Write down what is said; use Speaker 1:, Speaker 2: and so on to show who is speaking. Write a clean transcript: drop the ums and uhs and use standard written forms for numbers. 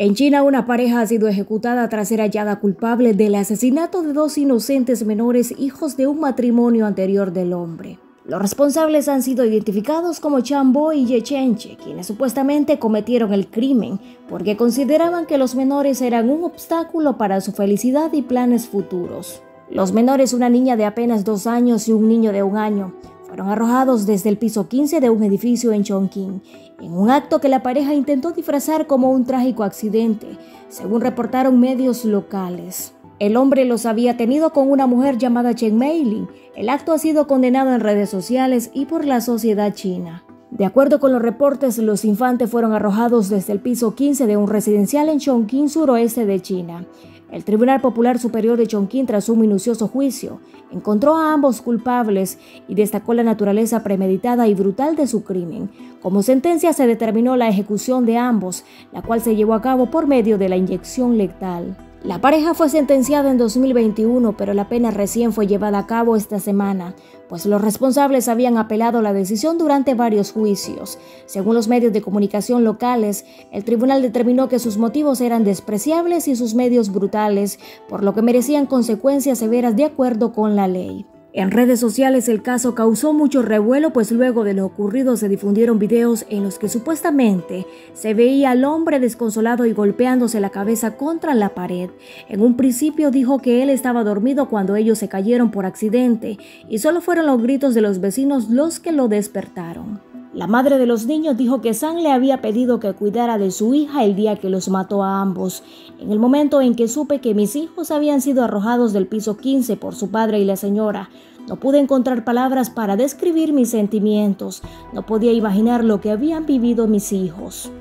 Speaker 1: En China, una pareja ha sido ejecutada tras ser hallada culpable del asesinato de dos inocentes menores hijos de un matrimonio anterior del hombre. Los responsables han sido identificados como Chan Bo y Ye Chenche, quienes supuestamente cometieron el crimen porque consideraban que los menores eran un obstáculo para su felicidad y planes futuros. Los menores, una niña de apenas 2 años y un niño de 1 año, fueron arrojados desde el piso 15 de un edificio en Chongqing, en un acto que la pareja intentó disfrazar como un trágico accidente, según reportaron medios locales. El hombre los había tenido con una mujer llamada Chen Meilin. El acto ha sido condenado en redes sociales y por la sociedad china. De acuerdo con los reportes, los infantes fueron arrojados desde el piso 15 de un residencial en Chongqing, suroeste de China. El Tribunal Popular Superior de Chongqing, tras un minucioso juicio, encontró a ambos culpables y destacó la naturaleza premeditada y brutal de su crimen. Como sentencia se determinó la ejecución de ambos, la cual se llevó a cabo por medio de la inyección letal. La pareja fue sentenciada en 2021, pero la pena recién fue llevada a cabo esta semana, pues los responsables habían apelado la decisión durante varios juicios. Según los medios de comunicación locales, el tribunal determinó que sus motivos eran despreciables y sus medios brutales, por lo que merecían consecuencias severas de acuerdo con la ley. En redes sociales el caso causó mucho revuelo, pues luego de lo ocurrido se difundieron videos en los que supuestamente se veía al hombre desconsolado y golpeándose la cabeza contra la pared. En un principio dijo que él estaba dormido cuando ellos se cayeron por accidente y solo fueron los gritos de los vecinos los que lo despertaron. La madre de los niños dijo que San le había pedido que cuidara de su hija el día que los mató a ambos. En el momento en que supe que mis hijos habían sido arrojados del piso 15 por su padre y la señora, no pude encontrar palabras para describir mis sentimientos. No podía imaginar lo que habían vivido mis hijos.